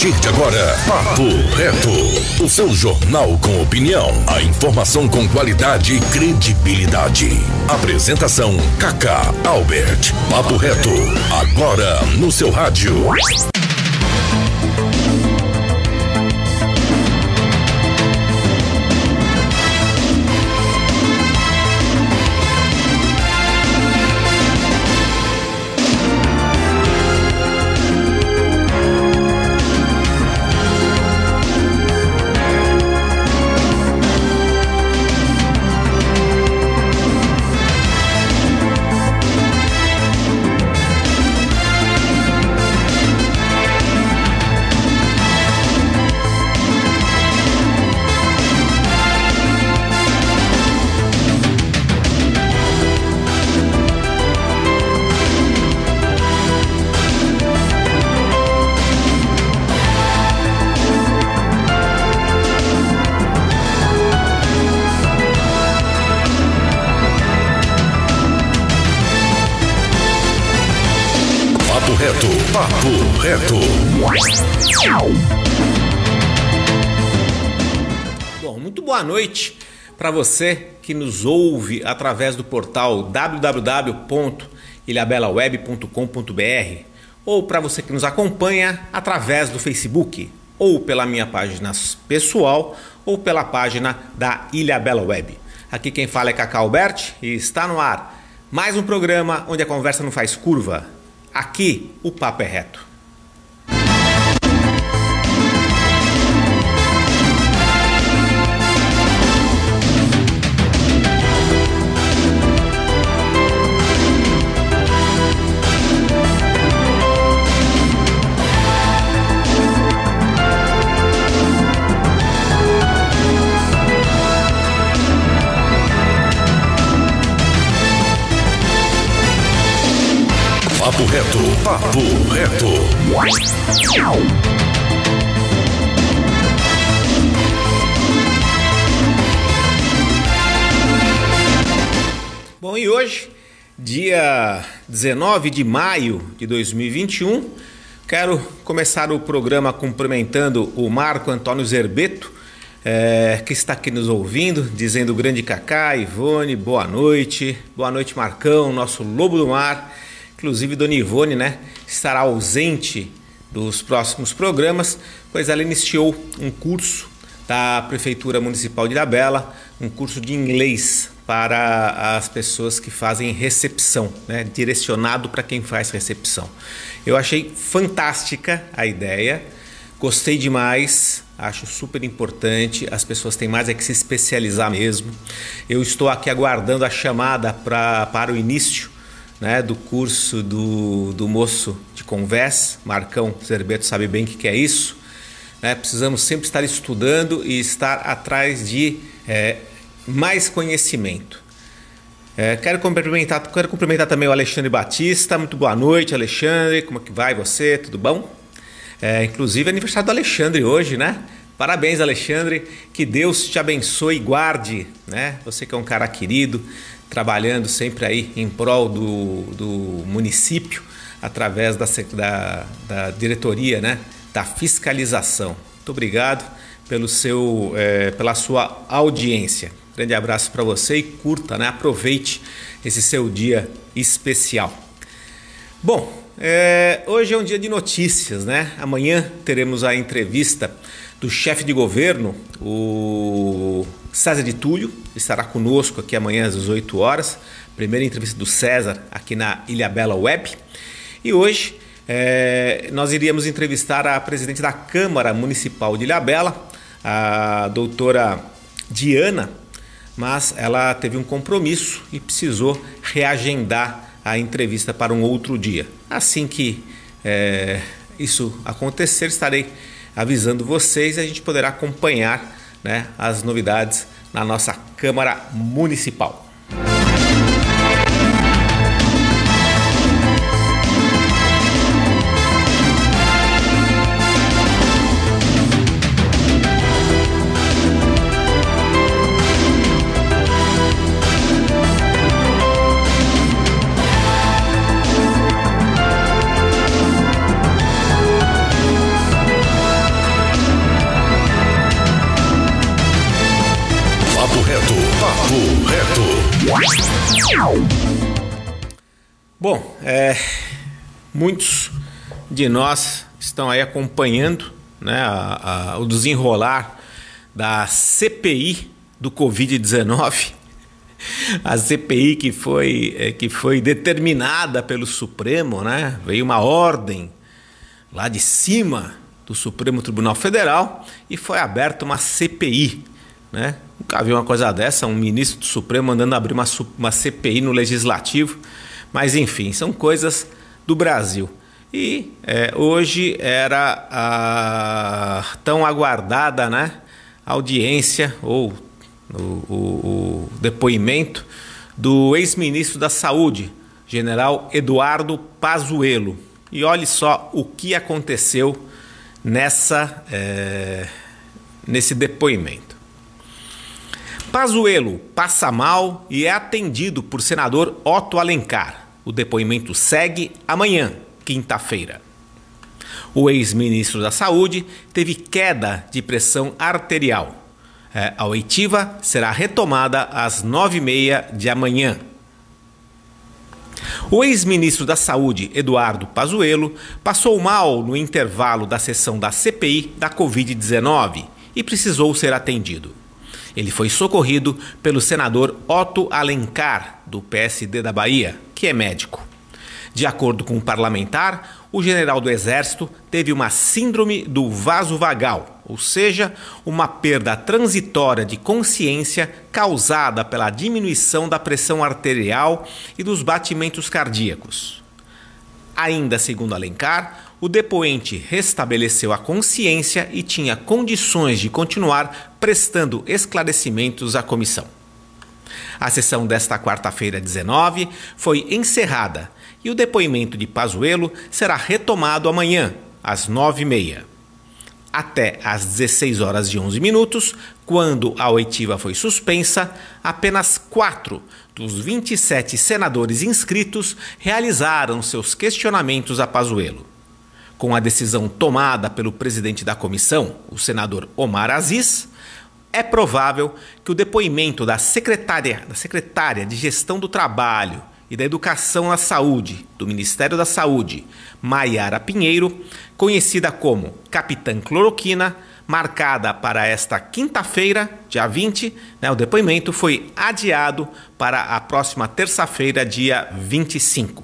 partir de agora, Papo Reto, o seu jornal com opinião, a informação com qualidade e credibilidade. Apresentação, Cacá Albert. Papo Reto, agora no seu rádio. Papo Reto. Bom, muito boa noite para você que nos ouve através do portal www.ilhabelaweb.com.br ou para você que nos acompanha através do Facebook ou pela minha página pessoal ou pela página da Ilhabela Web. Aqui quem fala é Cacá Albert e está no ar mais um programa onde a conversa não faz curva. Aqui o papo é reto. Papo Reto, Papo Reto. Bom, e hoje, dia 19 de maio de 2021, quero começar o programa cumprimentando o Marco Antônio Zerbeto, que está aqui nos ouvindo, dizendo grande Cacá, Ivone, boa noite. Boa noite, Marcão, nosso lobo do mar. Inclusive, Dona Ivone, estará ausente dos próximos programas, pois ela iniciou um curso da Prefeitura Municipal de Ilhabela, um curso de inglês para as pessoas que fazem recepção, direcionado para quem faz recepção. Eu achei fantástica a ideia, gostei demais, acho super importante, as pessoas têm mais é que se especializar mesmo. Eu estou aqui aguardando a chamada para o início do curso do moço de conversa. Marcão Zerbeto sabe bem o que é isso. Precisamos sempre estar estudando e estar atrás de mais conhecimento. Quero cumprimentar também o Alexandre Batista. Muito boa noite, Alexandre. Como é que vai você? Tudo bom? Inclusive é aniversário do Alexandre hoje, Parabéns, Alexandre. Que Deus te abençoe e guarde, Você que é um cara querido, trabalhando sempre aí em prol do município, através da diretoria, da fiscalização. Muito obrigado pela sua audiência. Grande abraço para você e curta, aproveite esse seu dia especial. Bom, hoje é um dia de notícias, Amanhã teremos a entrevista do chefe de governo, o César de Túlio, estará conosco aqui amanhã às 18 horas. Primeira entrevista do César aqui na Ilhabela Web. E hoje nós iríamos entrevistar a presidente da Câmara Municipal de Ilhabela, a doutora Diana, mas ela teve um compromisso e precisou reagendar a entrevista para um outro dia. Assim que isso acontecer, estarei avisando vocês e a gente poderá acompanhar as novidades na nossa Câmara Municipal. Bom, muitos de nós estão aí acompanhando, né, o desenrolar da CPI do Covid-19, a CPI que foi determinada pelo Supremo, né? Veio uma ordem lá de cima do Supremo Tribunal Federal e foi aberta uma CPI, né? Nunca vi uma coisa dessa, um ministro do Supremo mandando abrir uma CPI no Legislativo, mas enfim, são coisas do Brasil. E hoje era a tão aguardada, né, audiência ou o depoimento do ex-ministro da Saúde, general Eduardo Pazuello. E olhe só o que aconteceu nesse depoimento. Pazuello passa mal e é atendido por senador Otto Alencar. O depoimento segue amanhã, quinta-feira. O ex-ministro da Saúde teve queda de pressão arterial. A oitiva será retomada às 9h30 de amanhã. O ex-ministro da Saúde, Eduardo Pazuello, passou mal no intervalo da sessão da CPI da Covid-19 e precisou ser atendido. Ele foi socorrido pelo senador Otto Alencar, do PSD da Bahia, que é médico. De acordo com o parlamentar, o general do Exército teve uma síndrome do vaso vagal, ou seja, uma perda transitória de consciência causada pela diminuição da pressão arterial e dos batimentos cardíacos. Ainda segundo Alencar, o depoente restabeleceu a consciência e tinha condições de continuar prestando esclarecimentos à comissão. A sessão desta quarta-feira, 19, foi encerrada e o depoimento de Pazuello será retomado amanhã, às 9h30. Até às 16h11, quando a oitiva foi suspensa, apenas 4 dos 27 senadores inscritos realizaram seus questionamentos a Pazuello. Com a decisão tomada pelo presidente da comissão, o senador Omar Aziz, é provável que o depoimento da secretária de Gestão do Trabalho e da Educação na Saúde, do Ministério da Saúde, Maiara Pinheiro, conhecida como Capitã Cloroquina, marcada para esta quinta-feira, dia 20, o depoimento foi adiado para a próxima terça-feira, dia 25.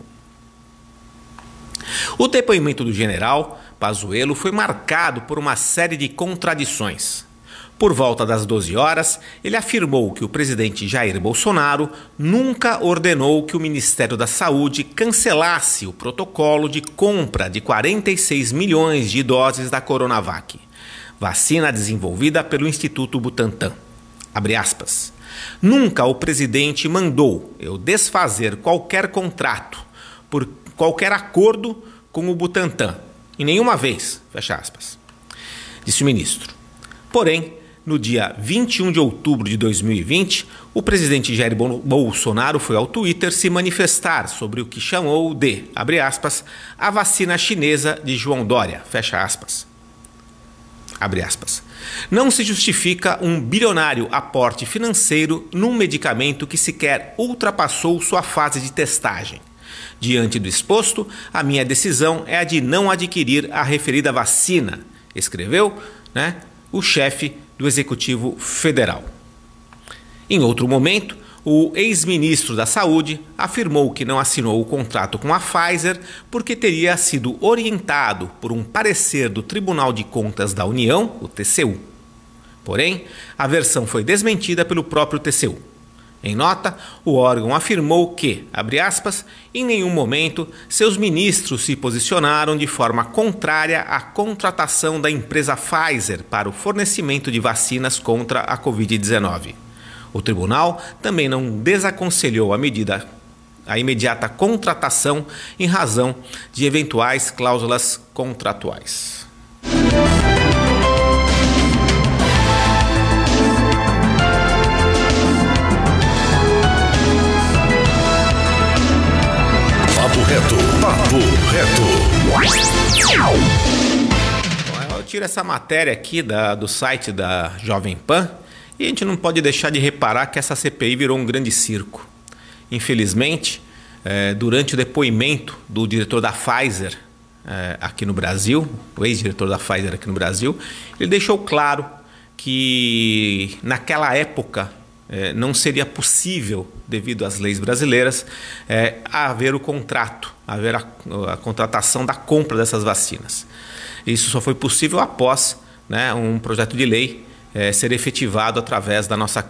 O depoimento do general Pazuello foi marcado por uma série de contradições. Por volta das 12 horas, ele afirmou que o presidente Jair Bolsonaro nunca ordenou que o Ministério da Saúde cancelasse o protocolo de compra de 46 milhões de doses da Coronavac, vacina desenvolvida pelo Instituto Butantan. Abre aspas. Nunca o presidente mandou eu desfazer qualquer contrato por qualquer acordo com o Butantan. E nenhuma vez, fecha aspas, disse o ministro. Porém, no dia 21 de outubro de 2020, o presidente Jair Bolsonaro foi ao Twitter se manifestar sobre o que chamou de, abre aspas, a vacina chinesa de João Dória, fecha aspas. Abre aspas. Não se justifica um bilionário aporte financeiro num medicamento que sequer ultrapassou sua fase de testagem. Diante do exposto, a minha decisão é a de não adquirir a referida vacina, escreveu, o chefe do Executivo Federal. Em outro momento, o ex-ministro da Saúde afirmou que não assinou o contrato com a Pfizer porque teria sido orientado por um parecer do Tribunal de Contas da União, o TCU. Porém, a versão foi desmentida pelo próprio TCU. Em nota, o órgão afirmou que, abre aspas, em nenhum momento seus ministros se posicionaram de forma contrária à contratação da empresa Pfizer para o fornecimento de vacinas contra a Covid-19. O tribunal também não desaconselhou a imediata contratação em razão de eventuais cláusulas contratuais. Papo Reto. Eu tiro essa matéria aqui do site da Jovem Pan E a gente não pode deixar de reparar que essa CPI virou um grande circo. Infelizmente, durante o depoimento do diretor da Pfizer aqui no Brasil, o ex-diretor da Pfizer aqui no Brasil, ele deixou claro que naquela época não seria possível, devido às leis brasileiras, haver o contrato, haver a contratação da compra dessas vacinas. Isso só foi possível após, né, um projeto de lei ser efetivado através da nossa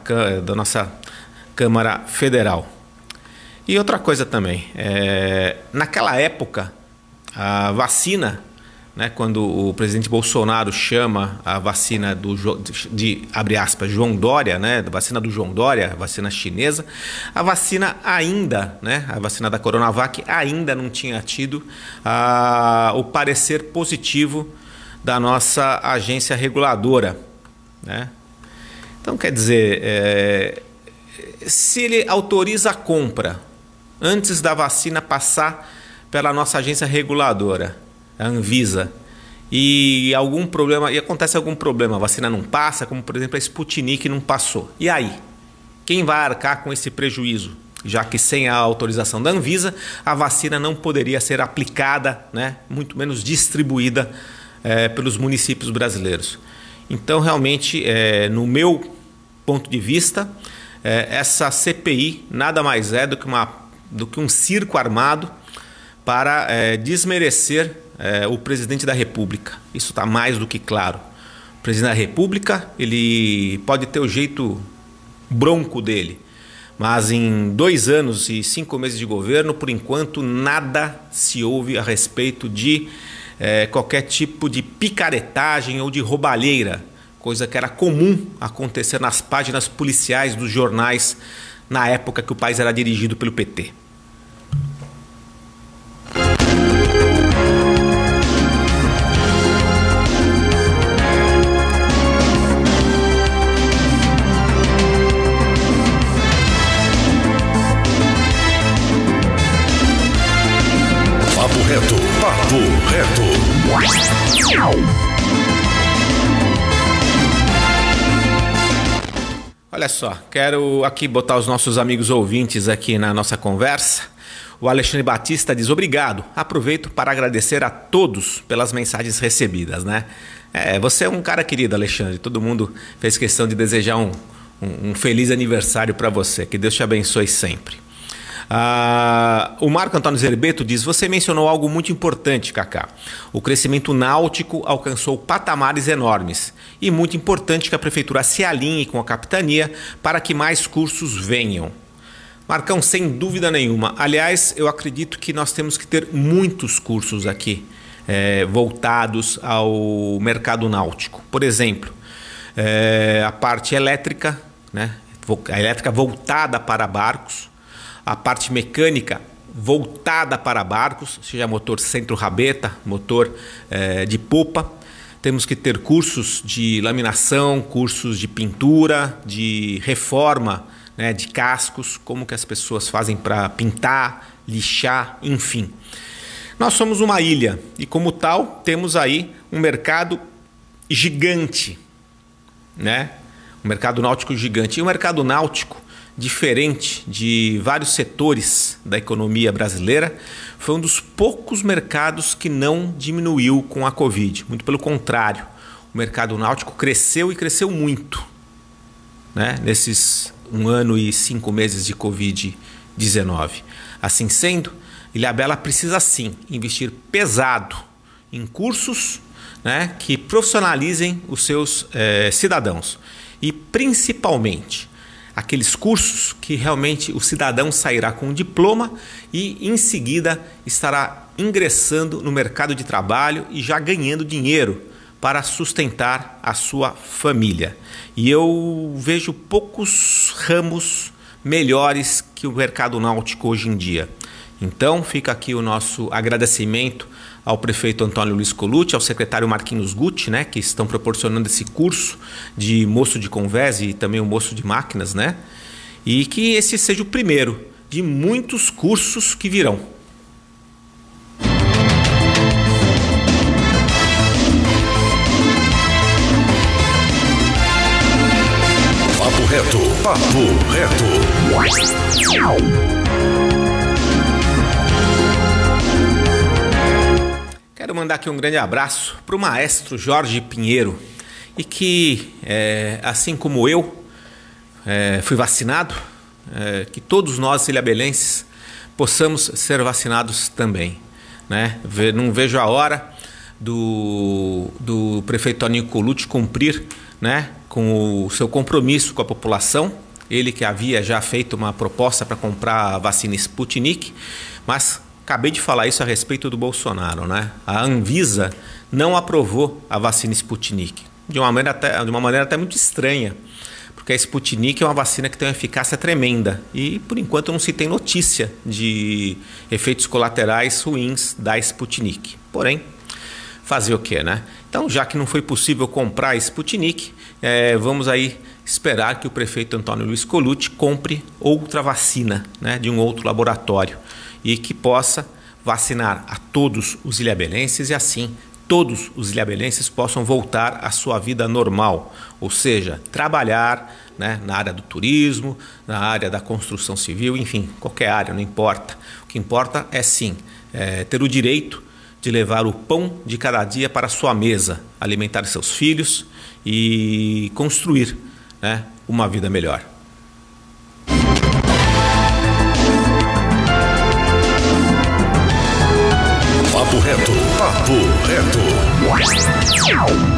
Câmara Federal. E outra coisa também, naquela época, a vacina, né, quando o presidente Bolsonaro chama a vacina abre aspas, João Dória, né, da vacina do João Dória, a vacina chinesa, a vacina ainda, né, a vacina da Coronavac ainda não tinha tido o parecer positivo da nossa agência reguladora, né? Então, quer dizer, se ele autoriza a compra antes da vacina passar pela nossa agência reguladora, a Anvisa, e acontece algum problema, a vacina não passa, como por exemplo a Sputnik não passou. E aí? Quem vai arcar com esse prejuízo? Já que sem a autorização da Anvisa, a vacina não poderia ser aplicada, né, muito menos distribuída pelos municípios brasileiros. Então, realmente, no meu ponto de vista, essa CPI nada mais é do que um circo armado para desmerecer o presidente da República. Isso está mais do que claro. O presidente da República, ele pode ter o jeito bronco dele, mas em 2 anos e 5 meses de governo, por enquanto, nada se ouve a respeito de qualquer tipo de picaretagem ou de roubalheira, coisa que era comum acontecer nas páginas policiais dos jornais na época que o país era dirigido pelo PT. Papo reto, papo reto. Olha só, quero aqui botar os nossos amigos ouvintes aqui na nossa conversa. O Alexandre Batista diz: obrigado, aproveito para agradecer a todos pelas mensagens recebidas, né? Você é um cara querido, Alexandre, todo mundo fez questão de desejar um feliz aniversário para você, que Deus te abençoe sempre. O Marco Antônio Zerbeto diz: você mencionou algo muito importante, Cacá. O crescimento náutico alcançou patamares enormes e muito importante que a prefeitura se alinhe com a capitania para que mais cursos venham. Marcão, sem dúvida nenhuma. Aliás, eu acredito que nós temos que ter muitos cursos aqui voltados ao mercado náutico. Por exemplo, a parte elétrica, né? A elétrica voltada para barcos, a parte mecânica voltada para barcos, seja motor centro-rabeta, motor de popa. Temos que ter cursos de laminação, cursos de pintura, de reforma, né, de cascos, como que as pessoas fazem para pintar, lixar, enfim. Nós somos uma ilha e, como tal, temos aí um mercado gigante, né? Um mercado náutico gigante. E o mercado náutico, diferente de vários setores da economia brasileira, foi um dos poucos mercados que não diminuiu com a Covid. Muito pelo contrário, o mercado náutico cresceu e cresceu muito, né, nesses 1 ano e 5 meses de Covid-19. Assim sendo, Ilhabela precisa sim investir pesado em cursos, né, que profissionalizem os seus cidadãos e principalmente aqueles cursos que realmente o cidadão sairá com um diploma e em seguida estará ingressando no mercado de trabalho e já ganhando dinheiro para sustentar a sua família. E eu vejo poucos ramos melhores que o mercado náutico hoje em dia. Então fica aqui o nosso agradecimento ao prefeito Antônio Luiz Colucci, ao secretário Marquinhos Gucci, né, que estão proporcionando esse curso de moço de convés e também o moço de máquinas, né? E que esse seja o primeiro de muitos cursos que virão. Papo Reto. Quero mandar aqui um grande abraço para o maestro Jorge Pinheiro e que, assim como eu, fui vacinado, que todos nós ilhabelenses possamos ser vacinados também, né? Não vejo a hora do prefeito Toninho Colucci cumprir, né, com o seu compromisso com a população. Ele que havia já feito uma proposta para comprar a vacina Sputnik, mas acabei de falar isso a respeito do Bolsonaro, né? A Anvisa não aprovou a vacina Sputnik de uma maneira até muito estranha, porque a Sputnik é uma vacina que tem uma eficácia tremenda e, por enquanto, não se tem notícia de efeitos colaterais ruins da Sputnik. Porém, fazer o quê, né? Então, já que não foi possível comprar a Sputnik, vamos aí esperar que o prefeito Antônio Luiz Colucci compre outra vacina, né, de um outro laboratório e que possa vacinar a todos os ilhabelenses e assim todos os ilhabelenses possam voltar à sua vida normal, ou seja, trabalhar, né, na área do turismo, na área da construção civil, enfim, qualquer área, não importa. O que importa é sim ter o direito de levar o pão de cada dia para a sua mesa, alimentar seus filhos e construir, né, uma vida melhor. Papo Reto. Papo Reto.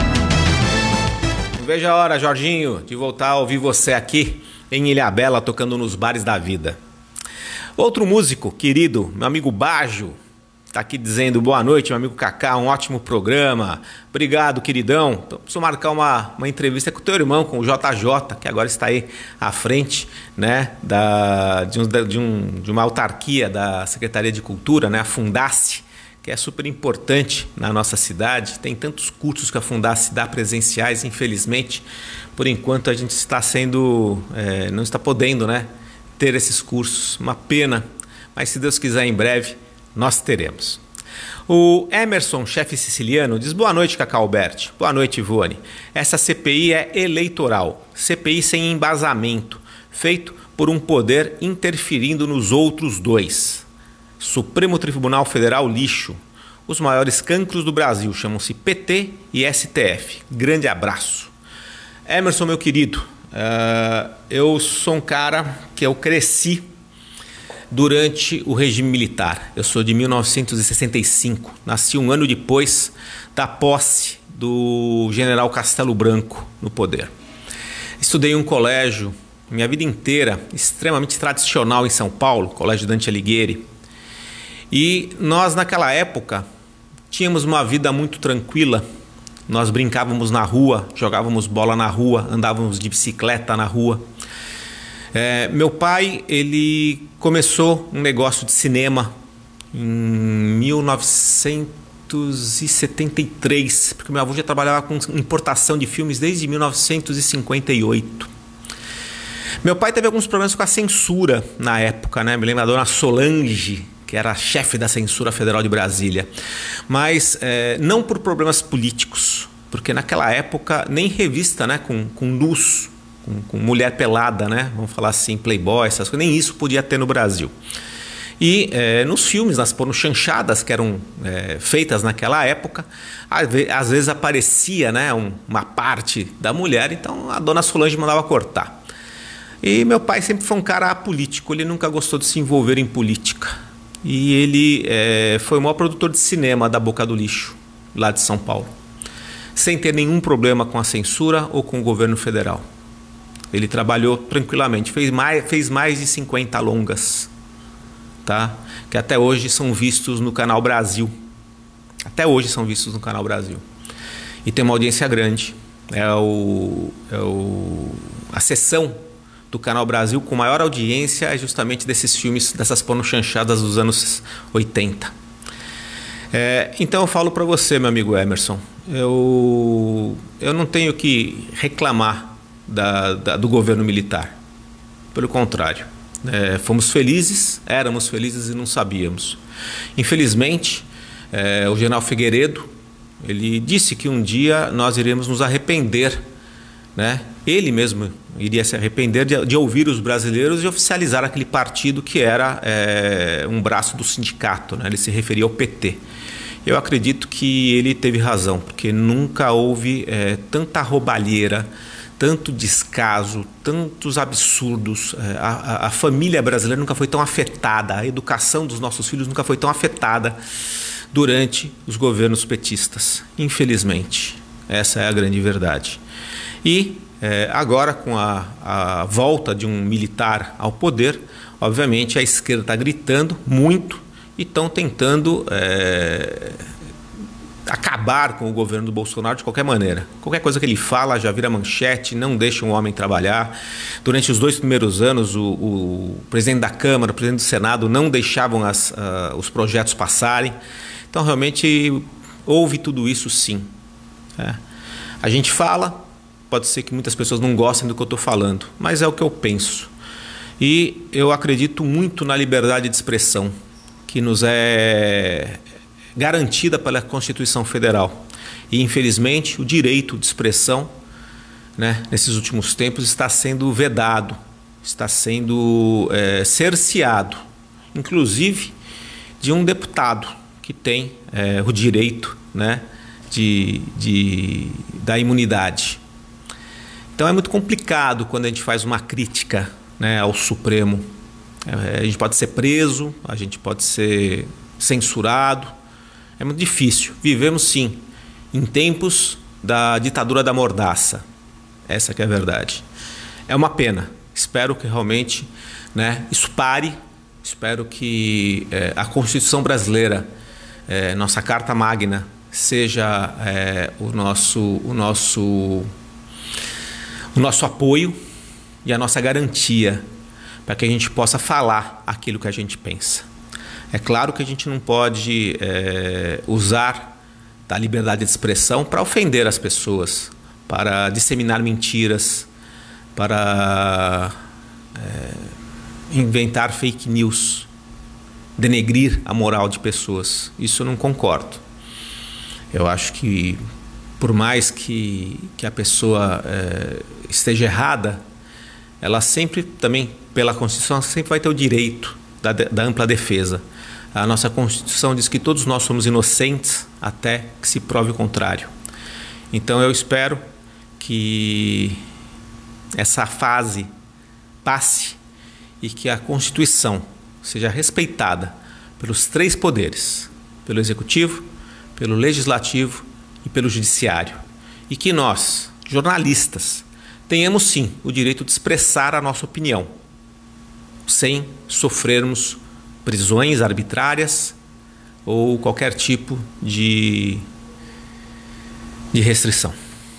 Não vejo a hora, Jorginho, de voltar a ouvir você aqui em Ilhabela, tocando nos bares da vida. Outro músico querido, meu amigo Bajo, está aqui dizendo boa noite, meu amigo Kaká, um ótimo programa. Obrigado, queridão. Então, preciso marcar uma entrevista com o teu irmão, com o JJ, que agora está aí à frente, né, de uma autarquia da Secretaria de Cultura, né, a Fundace, que é super importante na nossa cidade. Tem tantos cursos que a Fundace dá presenciais, infelizmente, por enquanto a gente está não está podendo, né, ter esses cursos. Uma pena, mas se Deus quiser em breve nós teremos. O Emerson, chefe siciliano, diz boa noite, Cacá Alberti. Boa noite, Ivone. Essa CPI é eleitoral, CPI sem embasamento, feito por um poder interferindo nos outros dois. Supremo Tribunal Federal lixo. Os maiores cancros do Brasil chamam-se PT e STF. Grande abraço. Emerson, meu querido, eu sou um cara que eu cresci durante o regime militar. Eu sou de 1965, nasci um ano depois da posse do general Castelo Branco no poder. Estudei em um colégio, minha vida inteira, extremamente tradicional em São Paulo, Colégio Dante Alighieri. E nós, naquela época, tínhamos uma vida muito tranquila. Nós brincávamos na rua, jogávamos bola na rua, andávamos de bicicleta na rua. Meu pai, ele começou um negócio de cinema em 1973, porque meu avô já trabalhava com importação de filmes desde 1958. Meu pai teve alguns problemas com a censura na época, né? Me lembro da dona Solange, que era a chefe da Censura Federal de Brasília, mas não por problemas políticos, porque naquela época nem revista, né, com luz, com mulher pelada, né, vamos falar assim, playboy, essas coisas, nem isso podia ter no Brasil. E nos filmes, nas pornochanchadas que eram feitas naquela época, às vezes aparecia, né, uma parte da mulher, então a dona Solange mandava cortar. E meu pai sempre foi um cara apolítico, ele nunca gostou de se envolver em política. E ele foi o maior produtor de cinema da Boca do Lixo, lá de São Paulo, sem ter nenhum problema com a censura ou com o governo federal. Ele trabalhou tranquilamente, fez mais de 50 longas, tá? Que até hoje são vistos no Canal Brasil. Até hoje são vistos no Canal Brasil. E tem uma audiência grande. A sessão do Canal Brasil com maior audiência é justamente desses filmes, dessas pornochanchadas dos anos 80. Então eu falo para você, meu amigo Emerson, eu não tenho que reclamar do governo militar. Pelo contrário, fomos felizes, éramos felizes e não sabíamos. Infelizmente, o general Figueiredo, ele disse que um dia nós iremos nos arrepender, né? Ele mesmo iria se arrepender de ouvir os brasileiros e oficializar aquele partido que era um braço do sindicato, né? Ele se referia ao PT. Eu acredito que ele teve razão, porque nunca houve tanta roubalheira, tanto descaso, tantos absurdos. A família brasileira nunca foi tão afetada, a educação dos nossos filhos nunca foi tão afetada durante os governos petistas, infelizmente. Essa é a grande verdade. E agora, com a volta de um militar ao poder, obviamente a esquerda está gritando muito e estão tentando acabar com o governo do Bolsonaro de qualquer maneira. Qualquer coisa que ele fala já vira manchete, não deixa um homem trabalhar. Durante os 2 primeiros anos, o presidente da Câmara, o presidente do Senado não deixavam os projetos passarem. Então, realmente, houve tudo isso, sim. A gente fala, pode ser que muitas pessoas não gostem do que eu estou falando, mas é o que eu penso. E eu acredito muito na liberdade de expressão, que nos é garantida pela Constituição Federal. E, infelizmente, o direito de expressão, né, nesses últimos tempos, está sendo vedado, está sendo cerceado, inclusive de um deputado que tem o direito, né, da imunidade. Então é muito complicado quando a gente faz uma crítica, né, ao Supremo. A gente pode ser preso, a gente pode ser censurado. É muito difícil. Vivemos, sim, em tempos da ditadura da mordaça. Essa que é a verdade. É uma pena. Espero que realmente, né, isso pare. Espero que a Constituição brasileira, nossa Carta Magna, seja o nosso apoio e a nossa garantia para que a gente possa falar aquilo que a gente pensa. É claro que a gente não pode usar da liberdade de expressão para ofender as pessoas, para disseminar mentiras, para inventar fake news, denegrir a moral de pessoas. Isso eu não concordo. Eu acho que, por mais que a pessoa esteja errada, ela sempre, também pela Constituição, sempre vai ter o direito da ampla defesa. A nossa Constituição diz que todos nós somos inocentes até que se prove o contrário. Então eu espero que essa fase passe e que a Constituição seja respeitada pelos 3 poderes, pelo Executivo, pelo Legislativo e pelo Judiciário. E que nós, jornalistas, tenhamos sim o direito de expressar a nossa opinião, sem sofrermos prisões arbitrárias ou qualquer tipo de restrição.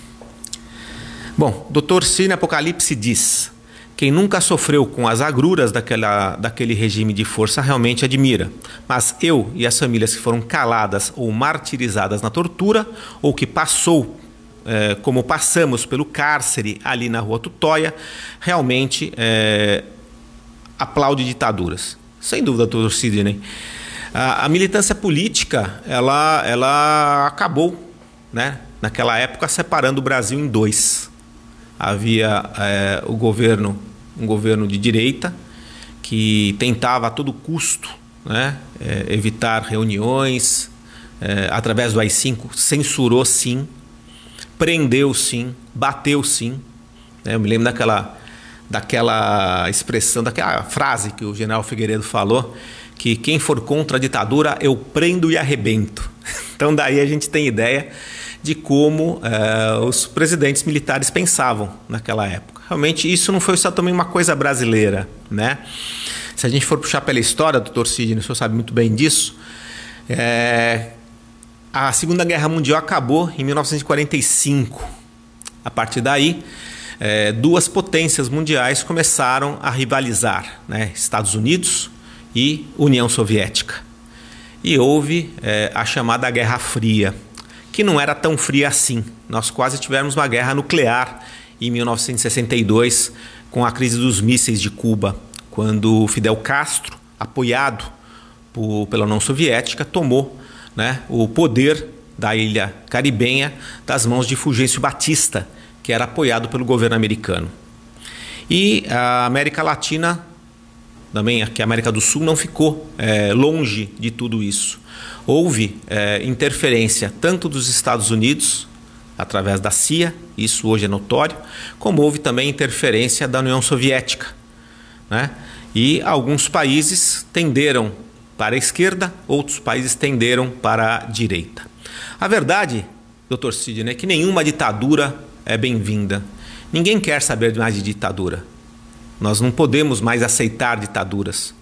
Bom, Dr. Cine Apocalipse diz: quem nunca sofreu com as agruras daquele regime de força realmente admira. Mas eu e as famílias que foram caladas ou martirizadas na tortura, ou que como passamos pelo cárcere ali na Rua Tutóia, realmente aplaude ditaduras. Sem dúvida, doutor Sidney. A militância política, ela acabou, né, naquela época, separando o Brasil em 2. Havia um governo de direita que tentava a todo custo, né, evitar reuniões, através do AI-5, censurou sim, prendeu sim, bateu sim. Eu me lembro daquela expressão, daquela frase que o general Figueiredo falou, que quem for contra a ditadura eu prendo e arrebento. Então daí a gente tem ideia de como os presidentes militares pensavam naquela época. Realmente isso não foi só também uma coisa brasileira, né? Se a gente for puxar pela história, doutor Sidney, o senhor sabe muito bem disso, a Segunda Guerra Mundial acabou em 1945. A partir daí, 2 potências mundiais começaram a rivalizar, né? Estados Unidos e União Soviética. E houve a chamada Guerra Fria, que não era tão fria assim. Nós quase tivemos uma guerra nuclear em 1962, com a crise dos mísseis de Cuba, quando Fidel Castro, apoiado pela União Soviética, tomou, né, o poder da ilha caribenha das mãos de Fulgêncio Batista, que era apoiado pelo governo americano. E a América Latina, também aqui a América do Sul, não ficou longe de tudo isso. Houve interferência tanto dos Estados Unidos, através da CIA, isso hoje é notório, como houve também interferência da União Soviética, né? E alguns países tenderam para a esquerda, outros países tenderam para a direita. A verdade, Dr. Sidney, é que nenhuma ditadura é bem-vinda. Ninguém quer saber mais de ditadura. Nós não podemos mais aceitar ditaduras.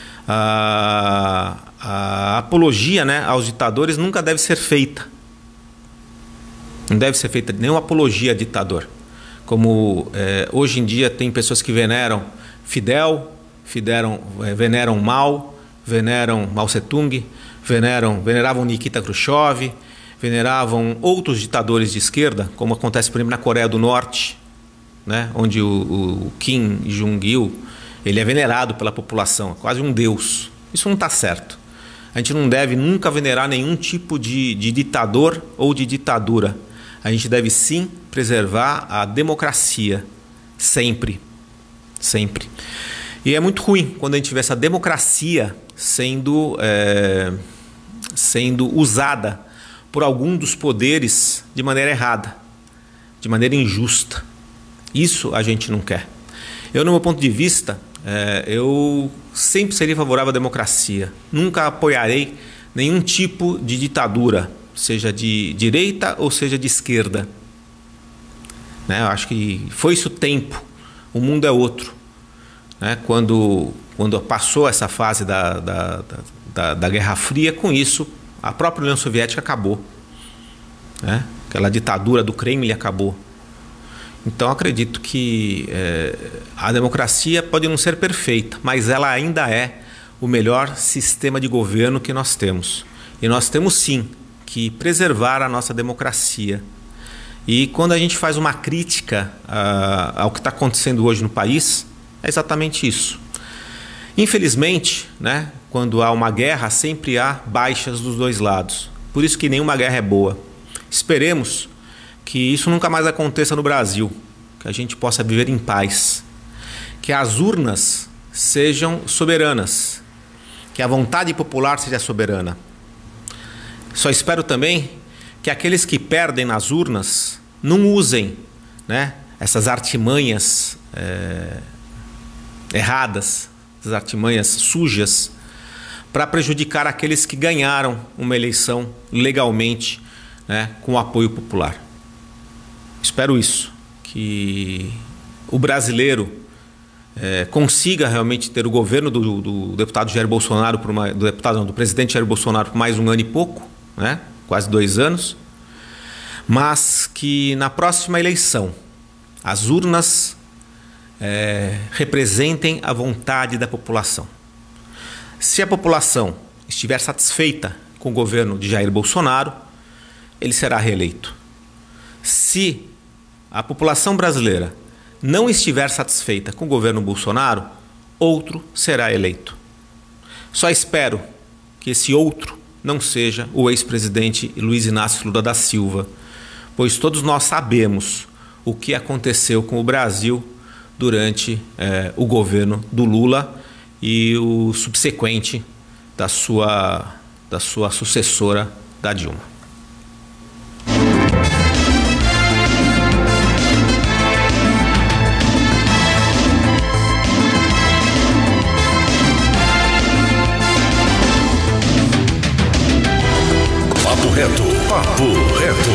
A apologia, né, aos ditadores nunca deve ser feita. Não deve ser feita nenhuma apologia a ditador. Como hoje em dia tem pessoas que veneram Fidel, veneram Mao, veneram Mao Tse-tung, veneravam Nikita Khrushchev, veneravam outros ditadores de esquerda, como acontece, por exemplo, na Coreia do Norte, né, onde o Kim Jong-il, ele é venerado pela população, quase um deus. Isso não está certo. A gente não deve nunca venerar nenhum tipo de ditador ou de ditadura. A gente deve sim preservar a democracia, sempre, sempre. E é muito ruim quando a gente vê essa democracia sendo usada por algum dos poderes de maneira errada, de maneira injusta. Isso a gente não quer. Eu, no meu ponto de vista, eu sempre seria favorável à democracia. Nunca apoiarei nenhum tipo de ditadura, seja de direita ou seja de esquerda. Né? Eu acho que foi isso o tempo. O mundo é outro. Né? Quando passou essa fase da Guerra Fria, com isso a própria União Soviética acabou. Né? Aquela ditadura do Kremlin acabou. Então acredito que a democracia pode não ser perfeita, mas ela ainda é o melhor sistema de governo que nós temos. E nós temos sim que preservar a nossa democracia. E quando a gente faz uma crítica ao que está acontecendo hoje no país, é exatamente isso. Infelizmente, né, quando há uma guerra, sempre há baixas dos dois lados. Por isso que nenhuma guerra é boa. Esperemos que isso nunca mais aconteça no Brasil, que a gente possa viver em paz, que as urnas sejam soberanas, que a vontade popular seja soberana. Só espero também que aqueles que perdem nas urnas não usem, né, essas artimanhas erradas, essas artimanhas sujas, para prejudicar aqueles que ganharam uma eleição legalmente, né, com o apoio popular. Espero isso, que o brasileiro consiga realmente ter o governo do deputado Jair Bolsonaro, do presidente Jair Bolsonaro por mais um ano e pouco, né, quase 2 anos, mas que na próxima eleição as urnas representem a vontade da população. Se a população estiver satisfeita com o governo de Jair Bolsonaro, ele será reeleito. Se a população brasileira não estiver satisfeita com o governo Bolsonaro, outro será eleito. Só espero que esse outro não seja o ex-presidente Luiz Inácio Lula da Silva, pois todos nós sabemos o que aconteceu com o Brasil durante o governo do Lula e o subsequente da sua sucessora, da Dilma. Papo Reto.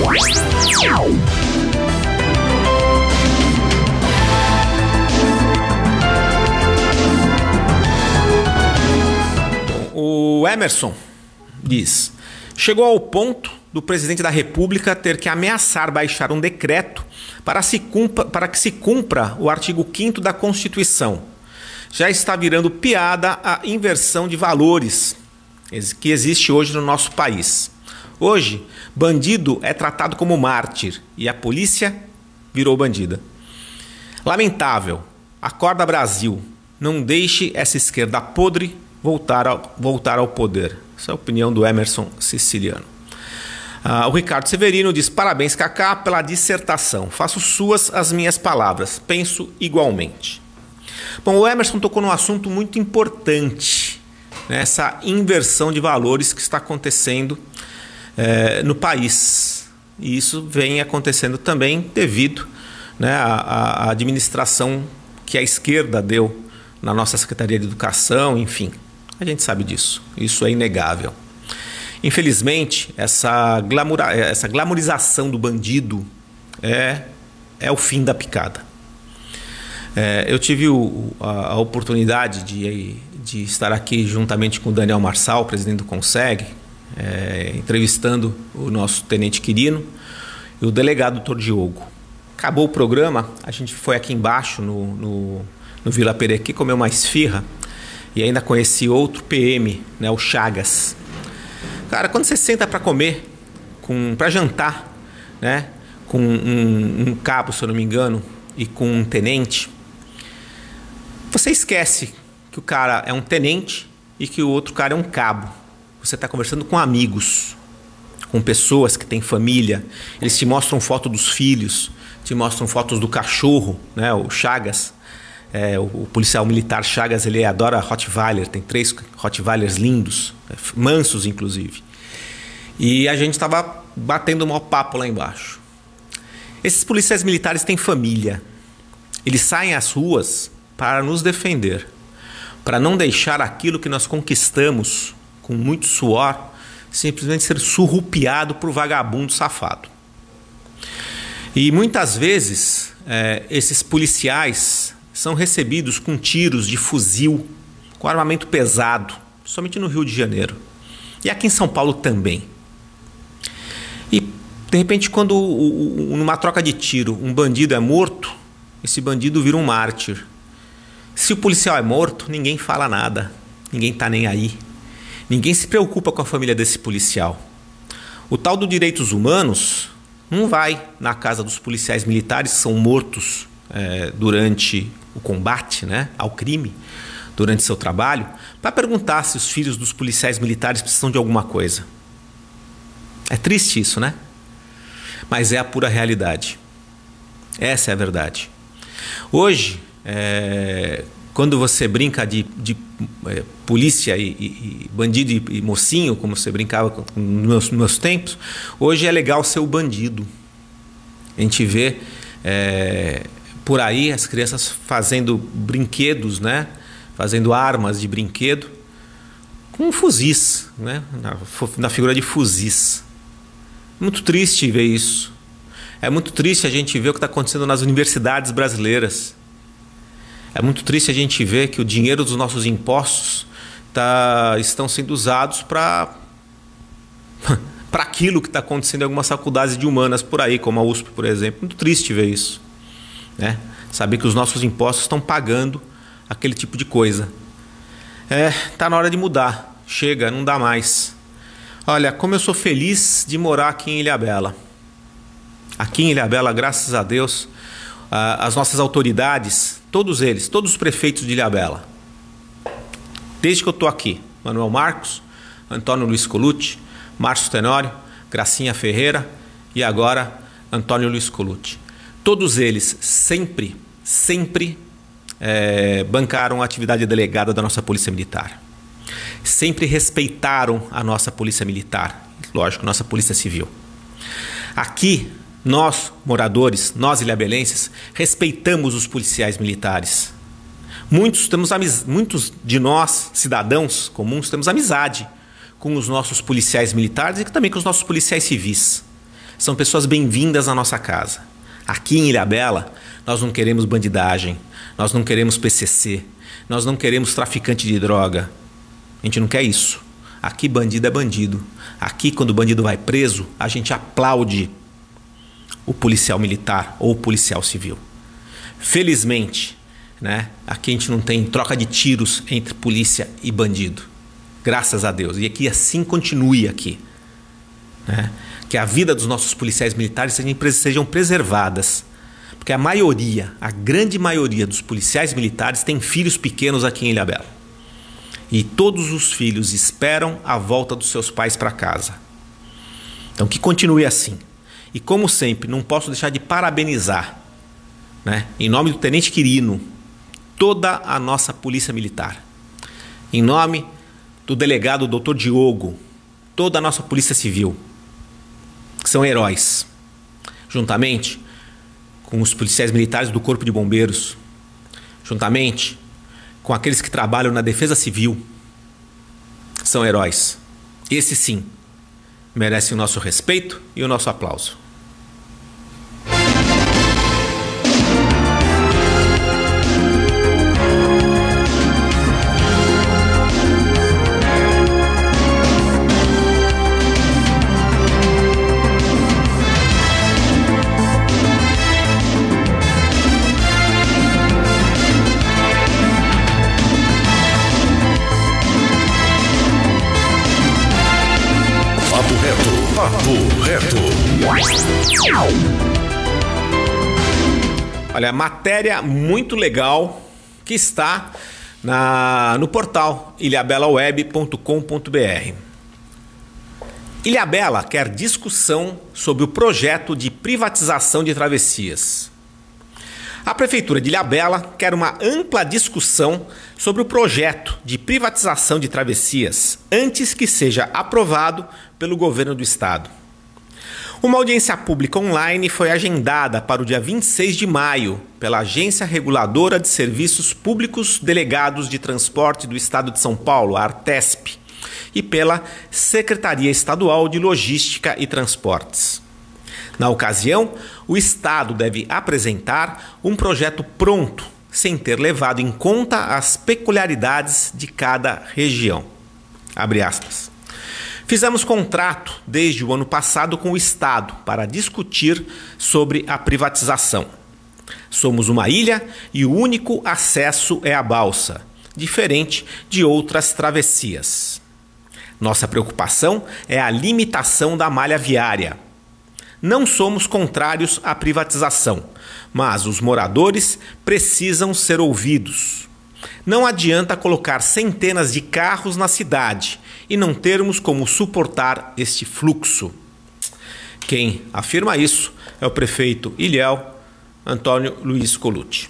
O Emerson diz: chegou ao ponto do presidente da República ter que ameaçar baixar um decreto para que se cumpra o artigo 5º da Constituição. Já está virando piada a inversão de valores que existe hoje no nosso país. Hoje, bandido é tratado como mártir e a polícia virou bandida. Lamentável. Acorda, Brasil. Não deixe essa esquerda podre voltar ao poder. Essa é a opinião do Emerson Siciliano. O Ricardo Severino diz: parabéns, Cacá, pela dissertação. Faço suas as minhas palavras. Penso igualmente. Bom, o Emerson tocou num assunto muito importante, né? Essa inversão de valores que está acontecendo no país. E isso vem acontecendo também devido, né, à administração que a esquerda deu na nossa Secretaria de Educação, enfim. A gente sabe disso. Isso é inegável. Infelizmente, essa glamorização do bandido é o fim da picada. Eu tive a oportunidade de estar aqui juntamente com o Daniel Marçal, presidente do CONSEG, entrevistando o nosso tenente Quirino e o delegado Dr. Diogo. Acabou o programa, a gente foi aqui embaixo no Vila Perequê, comeu uma esfirra e ainda conheci outro PM, né, o Chagas. Cara, quando você senta para comer, para jantar, né, com um cabo, se eu não me engano, e com um tenente, você esquece que o cara é um tenente e que o outro cara é um cabo. Você está conversando com amigos, com pessoas que têm família. Eles te mostram foto dos filhos, te mostram fotos do cachorro, né, o Chagas. O policial militar Chagas, ele adora Rottweiler, tem 3 Rottweilers lindos, mansos inclusive. E a gente estava batendo um maior papo lá embaixo. Esses policiais militares têm família. Eles saem às ruas para nos defender, para não deixar aquilo que nós conquistamos com muito suor simplesmente ser surrupiado por vagabundo safado. E muitas vezes esses policiais são recebidos com tiros de fuzil, com armamento pesado, somente no Rio de Janeiro. E aqui em São Paulo também. E, de repente, quando numa troca de tiro um bandido é morto, esse bandido vira um mártir. Se o policial é morto, ninguém fala nada. Ninguém está nem aí. Ninguém se preocupa com a família desse policial. O tal do direitos humanos não vai na casa dos policiais militares que são mortos durante o combate, né, ao crime, durante seu trabalho, para perguntar se os filhos dos policiais militares precisam de alguma coisa. É triste isso, né? Mas é a pura realidade. Essa é a verdade. Hoje, quando você brinca de polícia e bandido e mocinho, como você brincava nos meus tempos, hoje é legal ser o bandido. A gente vê por aí as crianças fazendo brinquedos, né? Fazendo armas de brinquedo com fuzis, né? Na figura de fuzis. Muito triste ver isso. É muito triste a gente ver o que está acontecendo nas universidades brasileiras. É muito triste a gente ver que o dinheiro dos nossos impostos estão sendo usados para aquilo que está acontecendo em algumas faculdades de humanas por aí, como a USP, por exemplo. Muito triste ver isso, né? Saber que os nossos impostos estão pagando aquele tipo de coisa. Tá na hora de mudar. Chega, não dá mais. Olha, como eu sou feliz de morar aqui em Ilhabela. Aqui em Ilhabela, graças a Deus, as nossas autoridades, todos eles, todos os prefeitos de Ilhabela, desde que eu estou aqui, Manuel Marcos, Antônio Luiz Colucci, Márcio Tenório, Gracinha Ferreira e agora Antônio Luiz Colucci. Todos eles sempre bancaram a atividade delegada da nossa Polícia Militar. Sempre respeitaram a nossa Polícia Militar, lógico, nossa Polícia Civil. Aqui, nós, moradores, nós ilhabelenses, respeitamos os policiais militares. Muitos de nós, cidadãos comuns, temos amizade com os nossos policiais militares e também com os nossos policiais civis. São pessoas bem-vindas à nossa casa. Aqui em Ilhabela, nós não queremos bandidagem, nós não queremos PCC, nós não queremos traficante de droga. A gente não quer isso. Aqui bandido é bandido. Aqui, quando o bandido vai preso, a gente aplaude o policial militar ou o policial civil. Felizmente, né, aqui a gente não tem troca de tiros entre polícia e bandido. Graças a Deus. E que assim continue aqui, né? Que a vida dos nossos policiais militares sejam preservadas. Porque a grande maioria dos policiais militares tem filhos pequenos aqui em Ilhabela. E todos os filhos esperam a volta dos seus pais para casa. Então que continue assim. E como sempre, não posso deixar de parabenizar, né, em nome do Tenente Quirino, toda a nossa Polícia Militar. Em nome do delegado Dr. Diogo, toda a nossa Polícia Civil, que são heróis, juntamente com os policiais militares do Corpo de Bombeiros, juntamente com aqueles que trabalham na Defesa Civil, são heróis. Esses sim merecem o nosso respeito e o nosso aplauso. Papo Reto. Olha, matéria muito legal que está no portal ilhabelaweb.com.br. Ilhabela quer discussão sobre o projeto de privatização de travessias. A Prefeitura de Ilhabela quer uma ampla discussão sobre o projeto de privatização de travessias antes que seja aprovado pelo governo do estado. Uma audiência pública online foi agendada para o dia 26 de maio pela Agência Reguladora de Serviços Públicos Delegados de Transporte do Estado de São Paulo, a Artesp, e pela Secretaria Estadual de Logística e Transportes. Na ocasião, o Estado deve apresentar um projeto pronto, sem ter levado em conta as peculiaridades de cada região. Abre aspas. Fizemos contrato desde o ano passado com o Estado para discutir sobre a privatização. Somos uma ilha e o único acesso é a balsa, diferente de outras travessias. Nossa preocupação é a limitação da malha viária. Não somos contrários à privatização, mas os moradores precisam ser ouvidos. Não adianta colocar centenas de carros na cidade e não termos como suportar este fluxo. Quem afirma isso é o prefeito Ilhéu, Antônio Luiz Colucci.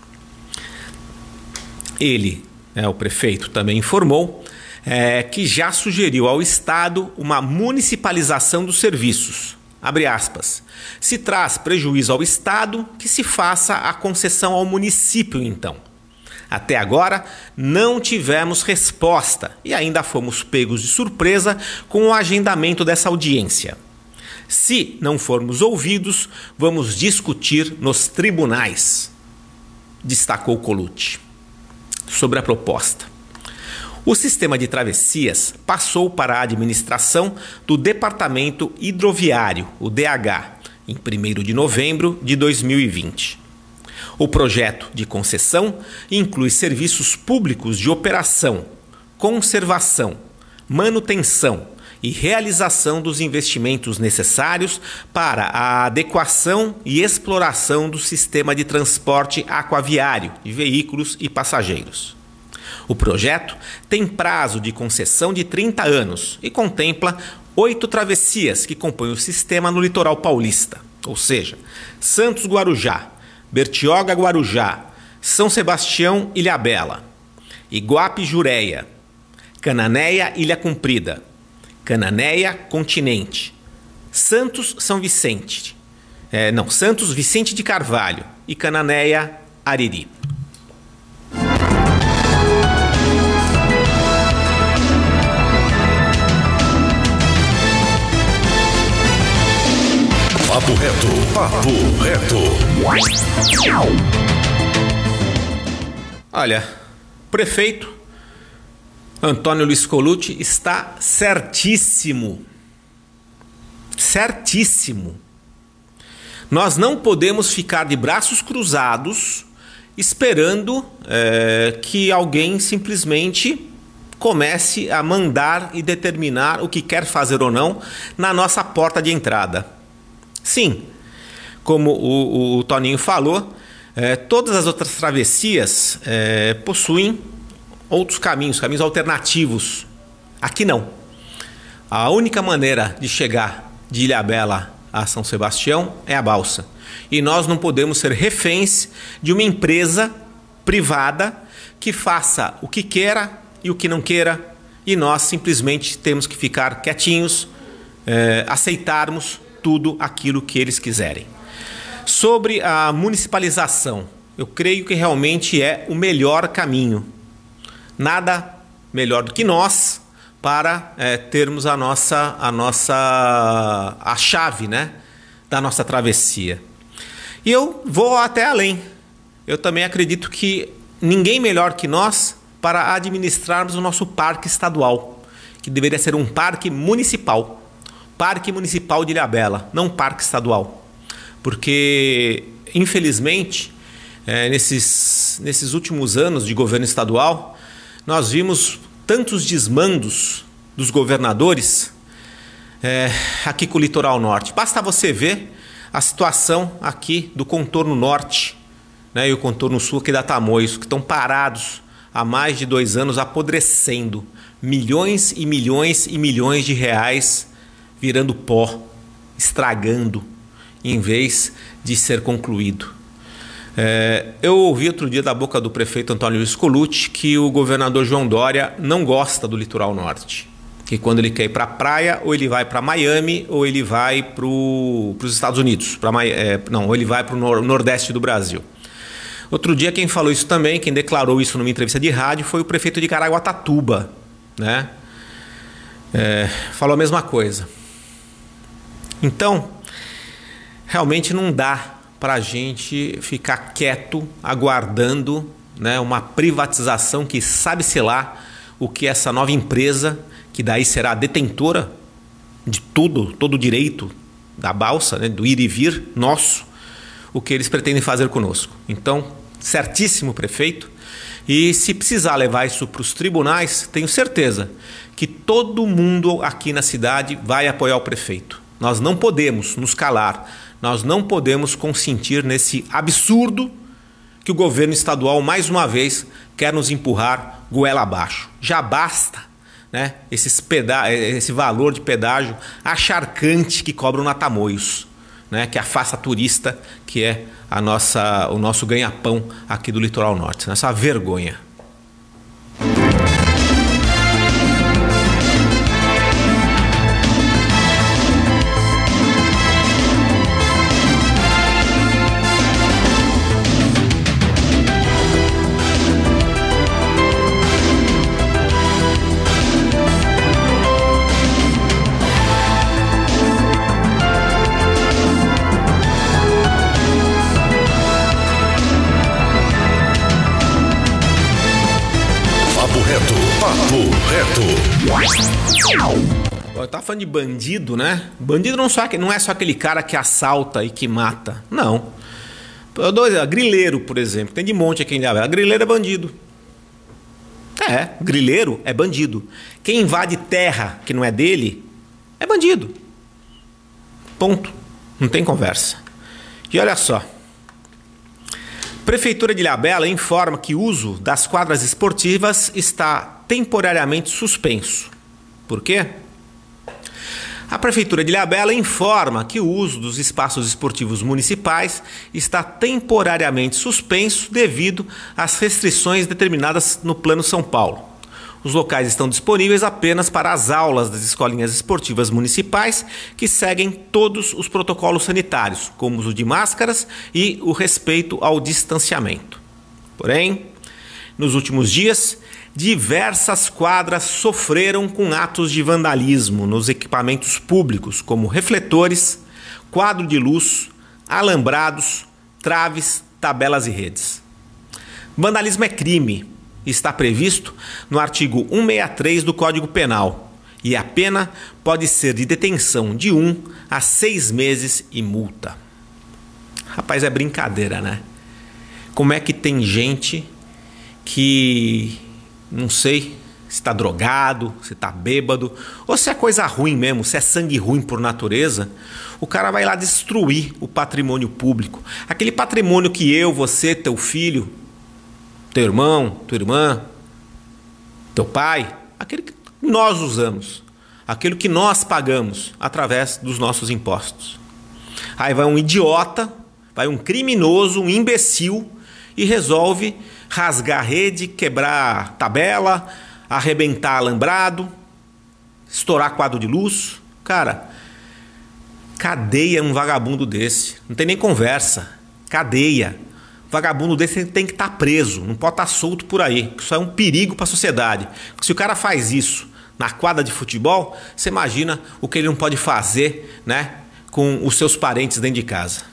Ele, o prefeito, também informou que já sugeriu ao Estado uma municipalização dos serviços. Abre aspas. Se traz prejuízo ao Estado, que se faça a concessão ao município, então. Até agora, não tivemos resposta e ainda fomos pegos de surpresa com o agendamento dessa audiência. Se não formos ouvidos, vamos discutir nos tribunais, destacou Colucci. Sobre a proposta. O sistema de travessias passou para a administração do Departamento Hidroviário, o DH, em 1º de novembro de 2020. O projeto de concessão inclui serviços públicos de operação, conservação, manutenção e realização dos investimentos necessários para a adequação e exploração do sistema de transporte aquaviário de veículos e passageiros. O projeto tem prazo de concessão de 30 anos e contempla 8 travessias que compõem o sistema no litoral paulista, ou seja, Santos-Guarujá, Bertioga-Guarujá, São Sebastião-Ilhabela, Iguape-Jureia, Cananéia-Ilha Comprida, Cananéia-Continente, Santos-São Vicente, Santos-Vicente de Carvalho e Cananéia-Ariri. Papo Reto. Papo Reto. Olha, o prefeito Antônio Luiz Colucci está certíssimo. Certíssimo. Nós não podemos ficar de braços cruzados esperando que alguém simplesmente comece a mandar e determinar o que quer fazer ou não na nossa porta de entrada. Sim, como o Toninho falou, todas as outras travessias possuem outros caminhos alternativos. Aqui não. A única maneira de chegar de Ilhabela a São Sebastião é a balsa. E nós não podemos ser reféns de uma empresa privada que faça o que queira e o que não queira, e nós simplesmente temos que ficar quietinhos, aceitarmos tudo aquilo que eles quiserem. Sobre a municipalização, eu creio que realmente é o melhor caminho. Nada melhor do que nós para termos a chave, né, da nossa travessia. E eu vou até além. Eu também acredito que ninguém melhor que nós para administrarmos o nosso parque estadual, que deveria ser um parque municipal. Parque Municipal de Ilhabela, não parque estadual. Porque, infelizmente, nesses últimos anos de governo estadual, nós vimos tantos desmandos dos governadores aqui com o litoral norte. Basta você ver a situação aqui do contorno norte, né, e o contorno sul aqui da Tamoios, que estão parados há mais de 2 anos, apodrecendo. Milhões e milhões e milhões de reais virando pó, estragando, em vez de ser concluído. Eu ouvi outro dia da boca do prefeito Antônio Luiz Colucci que o governador João Dória não gosta do litoral norte. Que quando ele quer ir para a praia, ou ele vai para Miami, ou ele vai para os Estados Unidos. Ou ele vai para o nordeste do Brasil. Outro dia quem falou isso também, quem declarou isso numa entrevista de rádio, foi o prefeito de Caraguatatuba, né? Falou a mesma coisa. Então, realmente não dá para a gente ficar quieto, aguardando, né, uma privatização que sabe-se lá o que essa nova empresa, que daí será detentora de tudo, todo o direito da balsa, né, do ir e vir nosso, o que eles pretendem fazer conosco. Então, certíssimo prefeito, e se precisar levar isso para os tribunais, tenho certeza que todo mundo aqui na cidade vai apoiar o prefeito. Nós não podemos nos calar, nós não podemos consentir nesse absurdo que o governo estadual, mais uma vez, quer nos empurrar goela abaixo. Já basta, né, esse valor de pedágio acharcante que cobram na Tamoios, né, que afasta turista, que é o nosso ganha-pão aqui do litoral norte. Essa vergonha. Papo Reto. Eu tava falando de bandido, né? Bandido não é só aquele cara que assalta e que mata. Não. Eu dou exemplo, grileiro, por exemplo. Tem de monte aqui em Ilhabela. Grileiro é bandido. Grileiro é bandido. Quem invade terra que não é dele é bandido. Ponto. Não tem conversa. E olha só. Prefeitura de Ilhabela informa que o uso das quadras esportivas está temporariamente suspenso. Por quê? A Prefeitura de Ilhabela informa que o uso dos espaços esportivos municipais está temporariamente suspenso devido às restrições determinadas no Plano São Paulo. Os locais estão disponíveis apenas para as aulas das escolinhas esportivas municipais que seguem todos os protocolos sanitários, como o uso de máscaras e o respeito ao distanciamento. Porém, nos últimos dias, diversas quadras sofreram com atos de vandalismo nos equipamentos públicos, como refletores, quadro de luz, alambrados, traves, tabelas e redes. Vandalismo é crime. Está previsto no artigo 163 do Código Penal e a pena pode ser de detenção de 1 a 6 meses e multa. Rapaz, é brincadeira, né? Como é que tem gente que, não sei se está drogado, se está bêbado, ou se é coisa ruim mesmo, se é sangue ruim por natureza, o cara vai lá destruir o patrimônio público. Aquele patrimônio que eu, você, teu filho, teu irmão, tua irmã, teu pai, aquele que nós usamos. aquilo que nós pagamos através dos nossos impostos. Aí vai um idiota, vai um criminoso, um imbecil e resolve rasgar rede, quebrar tabela, arrebentar alambrado, estourar quadro de luz. Cara, cadeia um vagabundo desse. Não tem nem conversa. Cadeia. Vagabundo desse tem que estar preso, não pode estar solto por aí. Isso é um perigo para a sociedade. Se o cara faz isso na quadra de futebol, você imagina o que ele não pode fazer, né, com os seus parentes dentro de casa.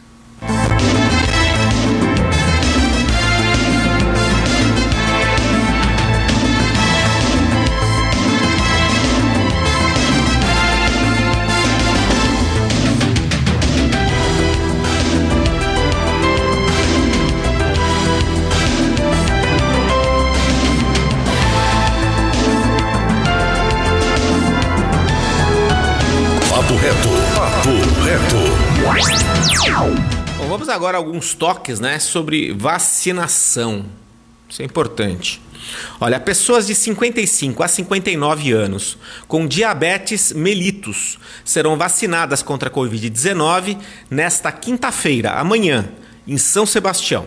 Bom, vamos agora a alguns toques, né, sobre vacinação. Isso é importante. Olha, pessoas de 55 a 59 anos com diabetes mellitus serão vacinadas contra a Covid-19 nesta quinta-feira, amanhã, em São Sebastião.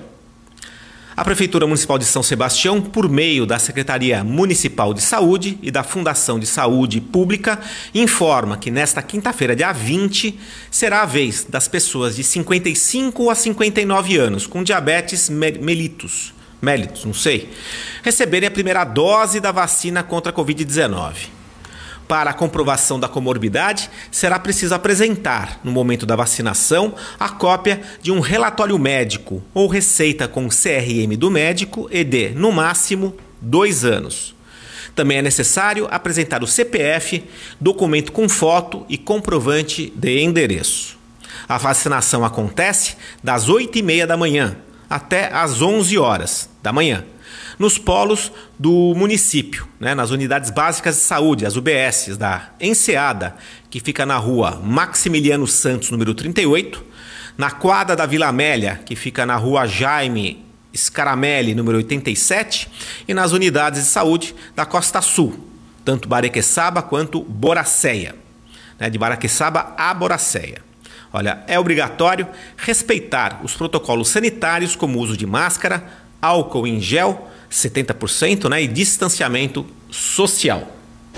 A Prefeitura Municipal de São Sebastião, por meio da Secretaria Municipal de Saúde e da Fundação de Saúde Pública, informa que nesta quinta-feira, dia 20, será a vez das pessoas de 55 a 59 anos com diabetes mellitus, não sei, receberem a primeira dose da vacina contra a Covid-19. Para a comprovação da comorbidade, será preciso apresentar, no momento da vacinação, a cópia de um relatório médico ou receita com CRM do médico e de, no máximo, 2 anos. Também é necessário apresentar o CPF, documento com foto e comprovante de endereço. A vacinação acontece das 8h30 da manhã até às 11 horas da manhã. Nos polos do município, né, nas unidades básicas de saúde, as UBSs da Enseada, que fica na rua Maximiliano Santos, número 38, na quadra da Vila Amélia, que fica na rua Jaime Scaramelli, número 87, e nas unidades de saúde da Costa Sul, tanto Baraqueçaba quanto Boracéia, né, de Baraqueçaba a Boracéia. Olha, é obrigatório respeitar os protocolos sanitários como o uso de máscara, álcool em gel, 70%, né, e distanciamento social.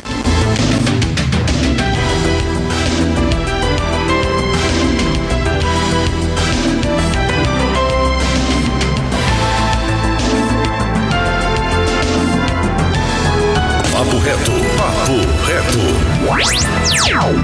Papo reto, papo reto.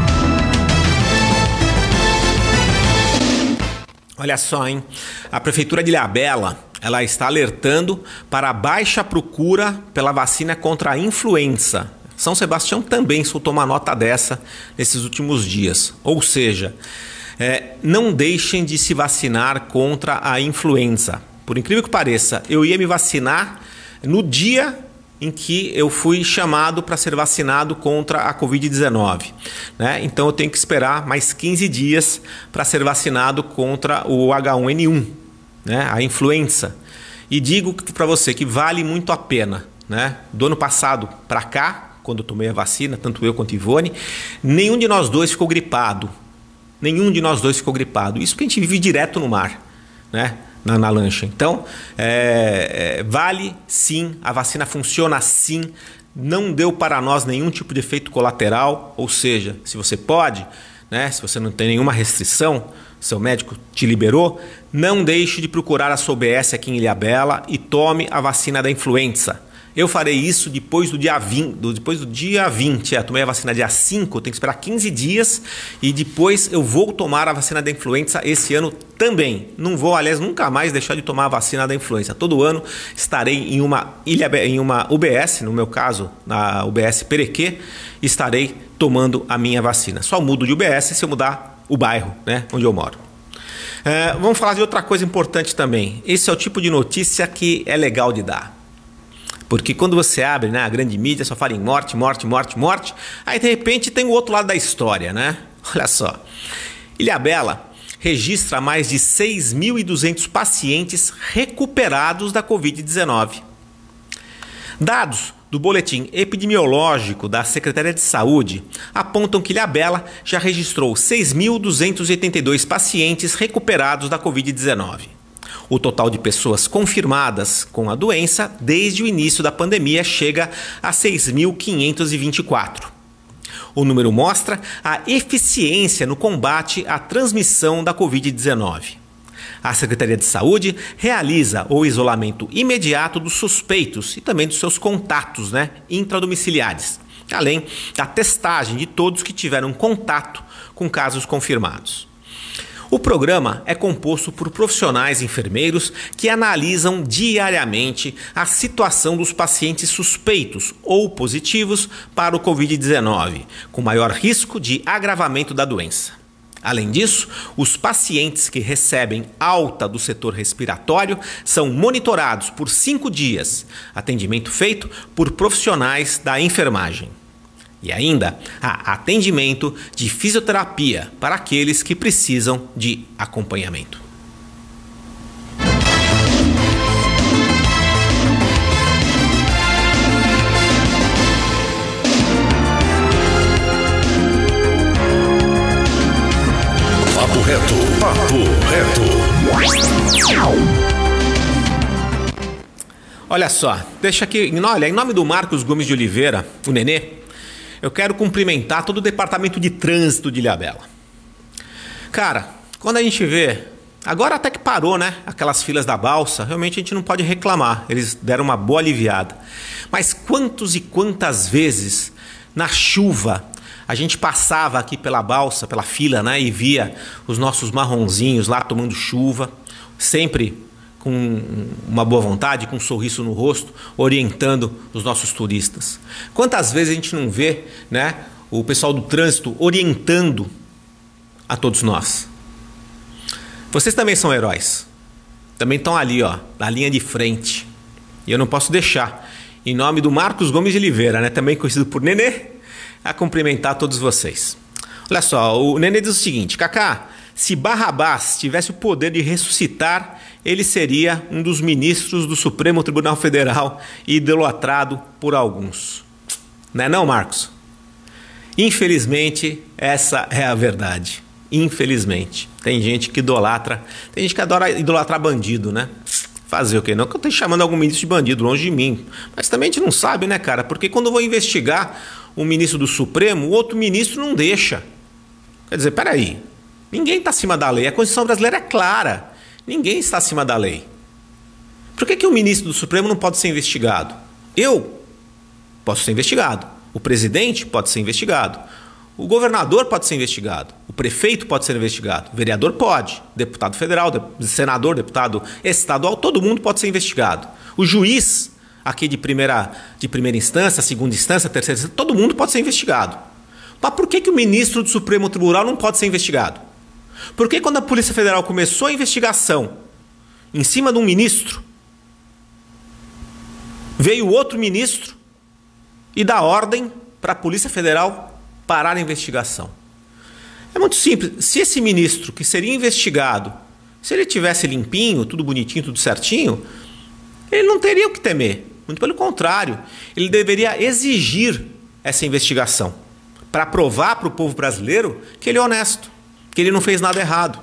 Olha só, hein? A Prefeitura de Ilhabela, ela está alertando para a baixa procura pela vacina contra a influenza. São Sebastião também soltou uma nota dessa nesses últimos dias. Ou seja, não deixem de se vacinar contra a influenza. Por incrível que pareça, eu ia me vacinar no dia em que eu fui chamado para ser vacinado contra a Covid-19, né? Então eu tenho que esperar mais 15 dias para ser vacinado contra o H1N1, né? A influenza. E digo para você que vale muito a pena, né? Do ano passado para cá, quando eu tomei a vacina, tanto eu quanto Ivone, nenhum de nós dois ficou gripado. Nenhum de nós dois ficou gripado. Isso que a gente vive direto no mar, né? Na lancha. Então, vale sim, a vacina funciona sim, não deu para nós nenhum tipo de efeito colateral, ou seja, se você pode, né, se você não tem nenhuma restrição, seu médico te liberou, não deixe de procurar a sua UBS aqui em Ilhabela e tome a vacina da influenza. Eu farei isso depois do dia 20. Tomei a vacina dia 5, tenho que esperar 15 dias e depois eu vou tomar a vacina da influenza esse ano também. Não vou, aliás, nunca mais deixar de tomar a vacina da influenza. Todo ano estarei em uma UBS, no meu caso, na UBS Perequê, estarei tomando a minha vacina. Só mudo de UBS se eu mudar o bairro, né, onde eu moro. Vamos falar de outra coisa importante também. Esse é o tipo de notícia que é legal de dar. Porque quando você abre, né, a grande mídia só fala em morte, morte, morte, morte. Aí de repente tem o outro lado da história, né? Olha só. Ilhabela registra mais de 6.200 pacientes recuperados da Covid-19. Dados do boletim epidemiológico da Secretaria de Saúde apontam que Ilhabela já registrou 6.282 pacientes recuperados da Covid-19. O total de pessoas confirmadas com a doença desde o início da pandemia chega a 6.524. O número mostra a eficiência no combate à transmissão da Covid-19. A Secretaria de Saúde realiza o isolamento imediato dos suspeitos e também dos seus contatos, intradomiciliares, além da testagem de todos que tiveram contato com casos confirmados. O programa é composto por profissionais enfermeiros que analisam diariamente a situação dos pacientes suspeitos ou positivos para o Covid-19, com maior risco de agravamento da doença. Além disso, os pacientes que recebem alta do setor respiratório são monitorados por 5 dias, atendimento feito por profissionais da enfermagem. E ainda há atendimento de fisioterapia para aqueles que precisam de acompanhamento. Papo reto, papo reto. Olha só, deixa aqui, em nome do Marcos Gomes de Oliveira, o Nenê, eu quero cumprimentar todo o departamento de trânsito de Ilhabela. Cara, quando a gente vê, agora até que parou, aquelas filas da balsa, realmente a gente não pode reclamar, eles deram uma boa aliviada. Mas quantos e quantas vezes na chuva a gente passava aqui pela balsa, pela fila, e via os nossos marronzinhos lá tomando chuva, sempre com uma boa vontade, com um sorriso no rosto, orientando os nossos turistas. Quantas vezes a gente não vê, o pessoal do trânsito orientando a todos nós? Vocês também são heróis. Também estão ali, na linha de frente. E eu não posso deixar, em nome do Marcos Gomes de Oliveira, também conhecido por Nenê, a cumprimentar todos vocês. Olha só, o Nenê diz o seguinte: Cacá, se Barrabás tivesse o poder de ressuscitar, ele seria um dos ministros do Supremo Tribunal Federal e idolatrado por alguns. Não é não, Marcos? Infelizmente, essa é a verdade. Infelizmente. Tem gente que idolatra, tem gente que adora idolatrar bandido, Fazer o quê? Não que eu esteja chamando algum ministro de bandido, longe de mim. Mas também a gente não sabe, cara? Porque quando eu vou investigar um ministro do Supremo, o outro ministro não deixa. Quer dizer, peraí, ninguém está acima da lei. A Constituição brasileira é clara. Ninguém está acima da lei. Por que o ministro do Supremo não pode ser investigado? Eu posso ser investigado. O presidente pode ser investigado. O governador pode ser investigado. O prefeito pode ser investigado. O vereador pode. Deputado federal, senador, deputado estadual, todo mundo pode ser investigado. O juiz aqui de primeira instância, segunda instância, terceira instância, todo mundo pode ser investigado. Mas por que o ministro do Supremo Tribunal não pode ser investigado? Por que quando a Polícia Federal começou a investigação em cima de um ministro, veio outro ministro e dá ordem para a Polícia Federal parar a investigação? É muito simples. Se esse ministro que seria investigado, se ele tivesse limpinho, tudo bonitinho, tudo certinho, ele não teria o que temer. Muito pelo contrário, ele deveria exigir essa investigação para provar para o povo brasileiro que ele é honesto, que ele não fez nada errado.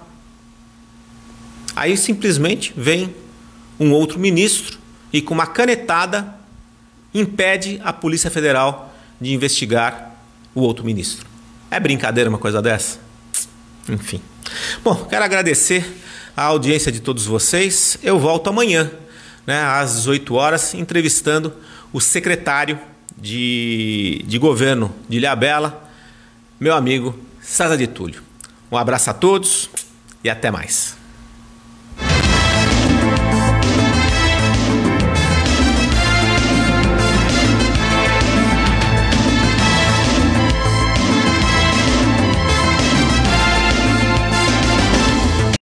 Aí simplesmente vem um outro ministro e com uma canetada impede a Polícia Federal de investigar o outro ministro. É brincadeira uma coisa dessa? Enfim. Bom, quero agradecer a audiência de todos vocês. Eu volto amanhã, às 18 horas, entrevistando o secretário de governo de Ilhabela, meu amigo César de Túlio. Um abraço a todos e até mais.